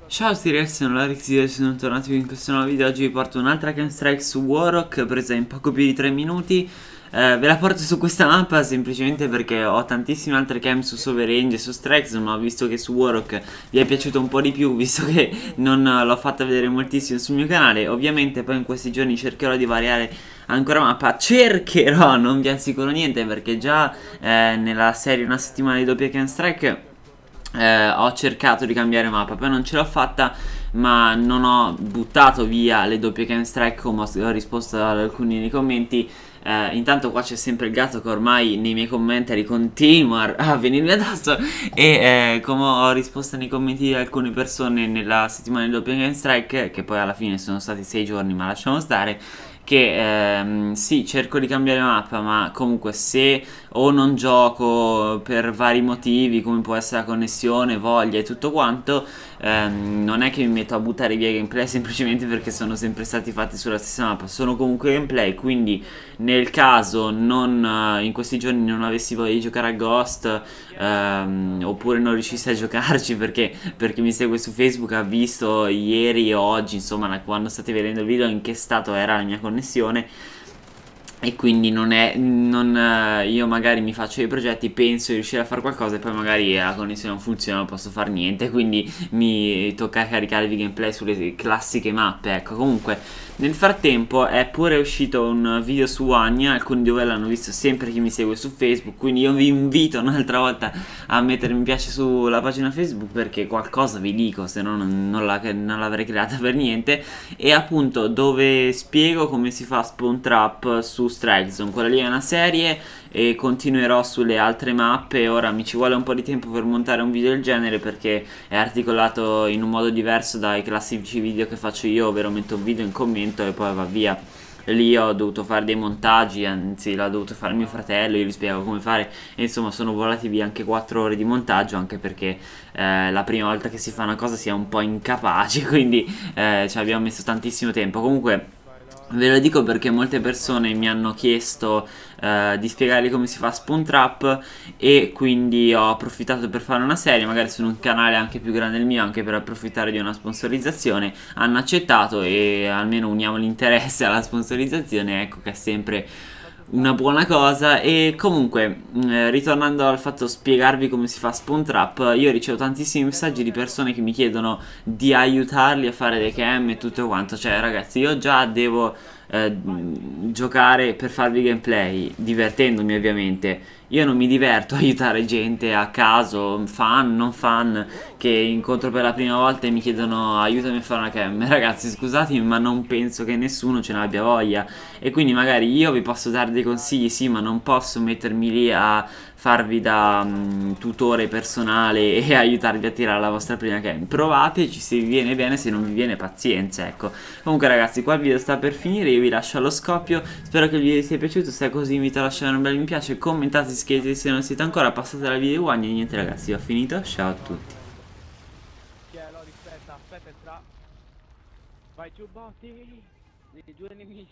Ciao a tutti ragazzi, sono Larix e sono tornato in questo nuovo video. Oggi vi porto un'altra Cam Strike su Warrock, presa in poco più di 3 minuti. Ve la porto su questa mappa semplicemente perché ho tantissime altre cam su Soverange e su Strike, ma ho visto che su Warrock vi è piaciuto un po' di più, visto che non l'ho fatta vedere moltissimo sul mio canale. Ovviamente poi in questi giorni cercherò di variare ancora mappa, cercherò, non vi assicuro niente perché già nella serie una settimana di doppia Cam Strike ho cercato di cambiare mappa, poi non ce l'ho fatta, ma non ho buttato via le doppie cam strike come ho risposto ad alcuni nei commenti. Intanto qua c'è sempre il gatto che ormai nei miei commentari continua a venirmi addosso e come ho risposto nei commenti di alcune persone nella settimana di doppia cam strike, che poi alla fine sono stati 6 giorni ma lasciamo stare, che sì, cerco di cambiare mappa, ma comunque se o non gioco per vari motivi come può essere la connessione, voglia e tutto quanto, non è che mi metto a buttare via gameplay semplicemente perché sono sempre stati fatti sulla stessa mappa. Sono comunque gameplay, quindi nel caso in questi giorni non avessi voglia di giocare a Ghost, oppure non riuscissi a giocarci perché mi segue su Facebook, ha visto ieri o oggi, insomma quando state vedendo il video, in che stato era la mia connessione. E quindi io magari mi faccio dei progetti, penso di riuscire a fare qualcosa e poi magari la connessione non funziona, non posso fare niente, quindi mi tocca caricare il gameplay sulle classiche mappe. Ecco, comunque nel frattempo è pure uscito un video su Wanya, alcuni di voi l'hanno visto, sempre chi mi segue su Facebook, quindi io vi invito un'altra volta a mettere mi piace sulla pagina Facebook perché qualcosa vi dico, se no non l'avrei creata per niente. E appunto dove spiego come si fa Spawn Trap su Strike Zone. Quella lì è una serie e continuerò sulle altre mappe. Ora mi ci vuole un po' di tempo per montare un video del genere perché è articolato in un modo diverso dai classici video che faccio io, ovvero metto un video in commento e poi va via. Lì ho dovuto fare dei montaggi, anzi l'ha dovuto fare mio fratello, io gli spiego come fare e insomma sono volati via anche 4 ore di montaggio, anche perché la prima volta che si fa una cosa si è un po' incapaci, quindi ci abbiamo messo tantissimo tempo. Comunque ve lo dico perché molte persone mi hanno chiesto di spiegargli come si fa Spawn Trap e quindi ho approfittato per fare una serie, magari su un canale anche più grande del mio, anche per approfittare di una sponsorizzazione. Hanno accettato e almeno uniamo l'interesse alla sponsorizzazione, ecco che è sempre una buona cosa. E comunque ritornando al fatto spiegarvi come si fa Spawn Trap, io ricevo tantissimi messaggi di persone che mi chiedono di aiutarli a fare le cam e tutto quanto. Cioè ragazzi, io già devo giocare per farvi gameplay divertendomi, ovviamente. Io non mi diverto a aiutare gente a caso, fan, non fan, che incontro per la prima volta e mi chiedono aiutami a fare una cam. Ragazzi, scusatemi, ma non penso che nessuno ce ne abbia voglia. E quindi magari io vi posso dare dei consigli, sì, ma non posso mettermi lì a farvi da tutore personale e aiutarvi a tirare la vostra prima cam. Provateci, se vi viene bene, se non vi viene pazienza, ecco. Comunque ragazzi, qua il video sta per finire, io vi lascio allo scoppio. Spero che il video vi sia piaciuto, se è così vi invito a lasciare un bel mi piace, commentate, iscrivetevi se non siete ancora, passate alla video one e niente ragazzi, ho finito, ciao a tutti. Rispetta, aspetta, vai giù botti, dei due nemici.